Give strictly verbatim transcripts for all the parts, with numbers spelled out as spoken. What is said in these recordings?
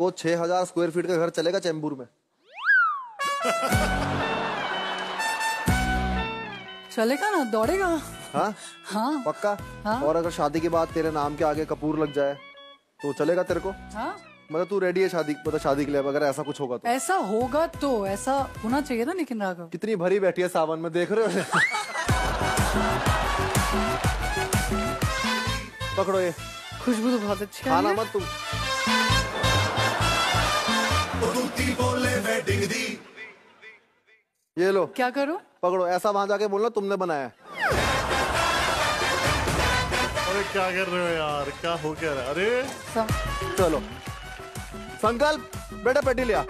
वो छह हजार स्क्वायर फीट का घर चलेगा चैम्बूर में? चलेगा ना, दौड़ेगा। हाँ हाँ पक्का। हाँ? और अगर शादी के बाद तेरे नाम के आगे कपूर लग जाए तो चलेगा तेरे को? हाँ? मतलब तू रेडी है शादी, मतलब शादी के लिए अगर ऐसा कुछ होगा तो? ऐसा होगा तो ऐसा होना चाहिए ना। लेकिन राघव कितनी भरी बैठी है सावन में, देख रहे हो? पकड़ो ये, खुशबू तो बहुत अच्छी है। खाना मत तुम। ये लो। क्या करूं? पकड़ो, ऐसा वहां जाके बोलना तुमने बनाया है। अरे क्या कर रहे हो यार, क्या हो क्या रहा है? अरे सम... चलो संकल्प, बेटा पेटी लिया।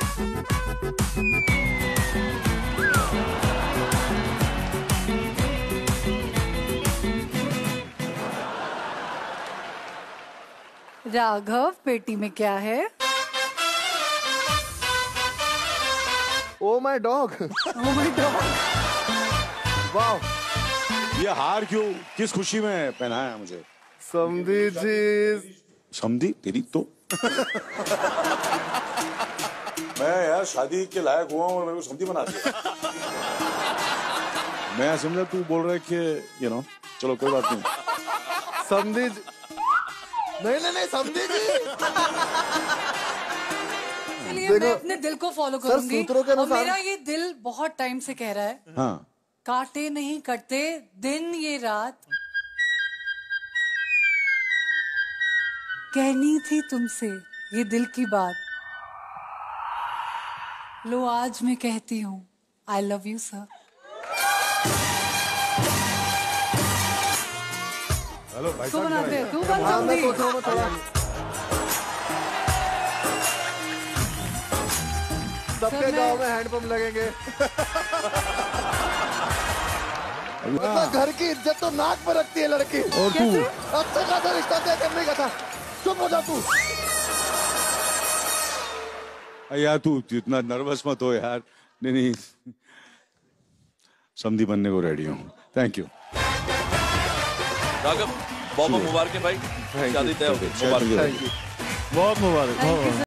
राघव, पेटी में क्या है? Oh my dog. Oh my dog. वाह, ये हार क्यों, किस खुशी में पहनाया है मुझे? समधी जी। समधी तेरी तो। मैं यार शादी के लायक हुआ हूँ और मेरे को समधी बना दिया। मैं समझा तू बोल रहा है कि यू नो, चलो कोई बात नहीं। समधी जी, नहीं नहीं नहीं समधी जी। इसलिए मैं अपने दिल को फॉलो करूंगी। सूत्रों के और अनुसार मेरा ये दिल बहुत टाइम से कह रहा है, हाँ काटे नहीं कटते दिन ये रात, कहनी थी तुमसे ये दिल की बात, लो आज मैं कहती हूँ I love you sir. Hello भाई तू साहब, बनाते हैं, तू बन हाँ, मैं समझी। सोच रहा हूँ मैं थोड़ा सबके मैं- गांव में हैंडपंप लगेंगे। मतलब घर की इज्जत तो नाक पर रखती है लड़की। और तू अच्छा खासा रिश्ता तय करने का था, चुप हो जा तू। यार तू इतना नर्वस मत हो यार। नहीं नहीं, समधी बनने को रेडी हूँ। थैंक यू राघव, बहुत बहुत मुबारक है भाई, शादी तय हो गई। मुबारक। Thank you. बहुत मुबारक। Thank you, sir.